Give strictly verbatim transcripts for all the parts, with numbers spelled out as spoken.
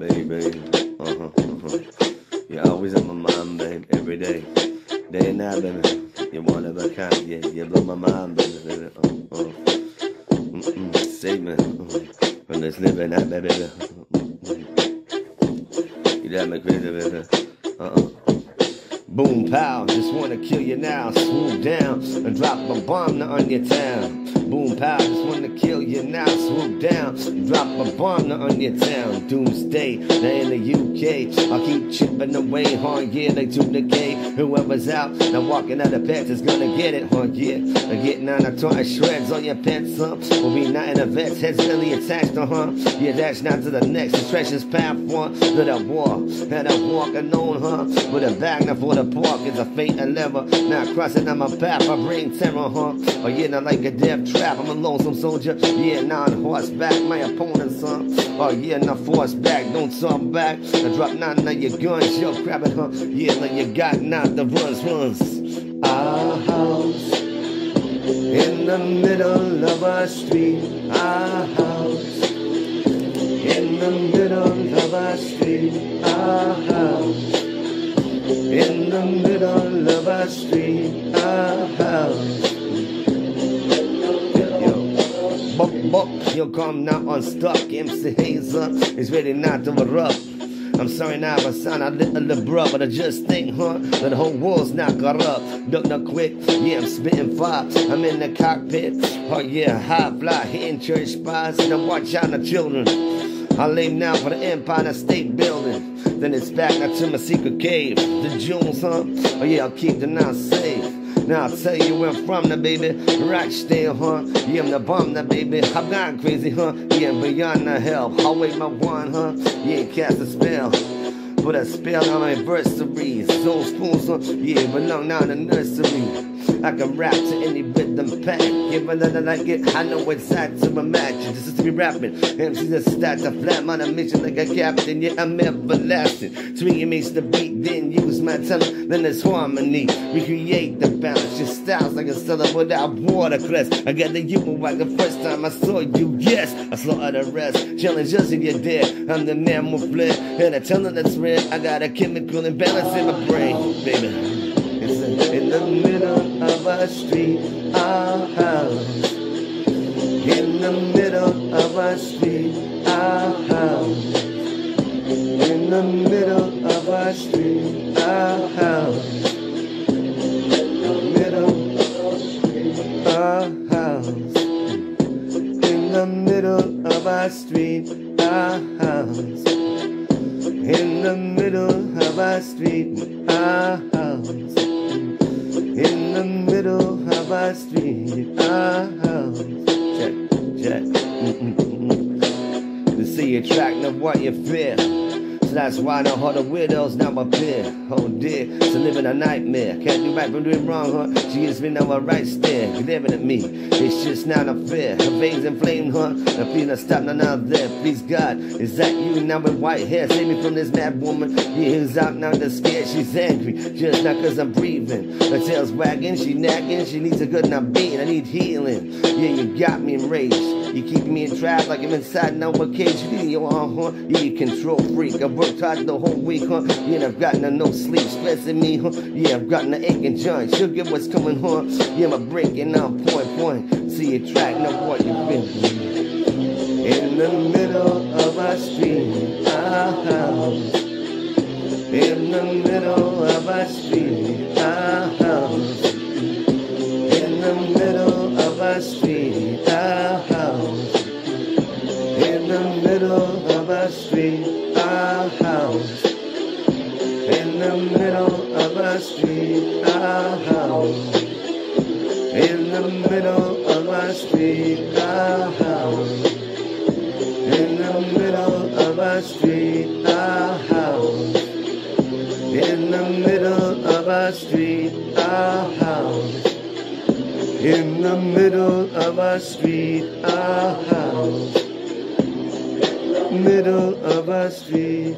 baby. Uh-huh, uh-huh. You're always on my mind, babe, every day. Day and night, baby. You're one of a kind, yeah. You blow my mind, baby, baby. Uh, uh. Mm-mm, save me uh, from this living night, baby. Mm-mm. You got me crazy, baby. Uh-uh. Boom, pow, just wanna kill you now. Swoop down and drop a bomb on your town. Boom, pow, just wanna kill you now. Swoop down, drop a bomb on your town. Doomsday, now in the U K. I'll keep chipping away, huh? Yeah, they to decay. Whoever's out, now walking out the pets is gonna get it, huh? Yeah, I'm getting on the toy shreds on your pets, huh? We'll be not in the vets, heads really attached, uh huh. Yeah, dash now to the next, the treasures path one to the war. And I'm walking on, huh? With a bag now for the park, it's a fate and lever. Now crossing on my path, I bring terror, huh? Oh yeah, not like a death trap, I'm a lonesome soldier. Yeah, now on horseback, my opponent, son. Oh yeah, now force back, don't talk back. I drop nine of your guns, yo, crap it, huh? Yeah, like you got not the runs, runs. Our house in the middle of a street. Our house in the middle of a street. Our house in the middle of a street. Our house. Buck, buck, you'll come now unstuck. M C Haze is ready not to erupt. I'm sorry now if I sound a little abrupt, but I just think, huh, that the whole world's not corrupt. Duck, duck, quick, yeah, I'm spitting fire. I'm in the cockpit, oh yeah, high fly, hitting church spots, and I watch out the children. I lay now for the Empire the State Building. Then it's back now to my secret cave. The jewels, huh, oh yeah, I'll keep the now safe. Now I'll tell you where I'm from, now, baby. Rochdale, huh? Yeah, I'm the bomb, now, baby. I'm not crazy, huh? Yeah, I'm beyond the hell. I'll wait my one, huh? Yeah, cast a spell. Put a spell on my versaries. Those spoons, huh? Yeah, belong now in the nursery. I can rap to any rhythm pack. Give a little like it, I know exactly to imagine. This is to be rapping. M C's a stat to flat, on a mission like a captain. Yeah, I'm everlasting. Three makes the beat, then use my talent. Then there's harmony. Recreate the balance. Your style's like a cellar without watercress. I got the humor like the first time I saw you. Yes, I slaughter the rest. Challenge us if you're dead. I'm the man with flair. And I tell them that's red. I got a chemical imbalance in my brain, baby. It's in the middle of a street, our house. In the middle of a street, our house. In the middle of a street, our house. In the middle of our house. In the middle of our street, our house. In the middle of our street, our house. In the middle of our street, our house. Check, check. Mm-mm-mm. To see you track of what you fear. So that's why no heart of widows now appear. Oh dear, so living a nightmare. Can't do right from doing wrong, huh? She gives me no right stare. Glaring at me, it's just not a fair. Her veins inflamed, huh? The feeling stop now, now there. Please God, is that you now with white hair? Save me from this mad woman. Yeah, who's out now, the scared. She's angry, just not cause I'm breathing. Her tail's wagging, she nagging. She needs a good enough being. I need healing. Yeah, you got me enraged. You keep me in trap like I'm inside now a cage. You need your arm, huh? Yeah, you control freak. I've worked hard the whole week, huh? Yeah, I've gotten a no sleep, stressing me, huh? Yeah, I've gotten an aching joint. She'll get what's coming, huh? Yeah, I'm breaking out point, point. See you track now what you've been through. In the middle of our street, our house. In the middle of our street, our house. In the middle of our street, our house. In the middle of our street, our house. In the middle of our street, our house. In the middle of our street, our house. In the middle of our street, our house. In the middle of our street, our house. In the middle of our street, our house. Middle of our street,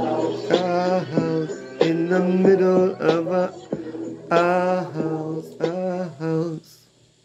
our house. In the middle of our, our house. Our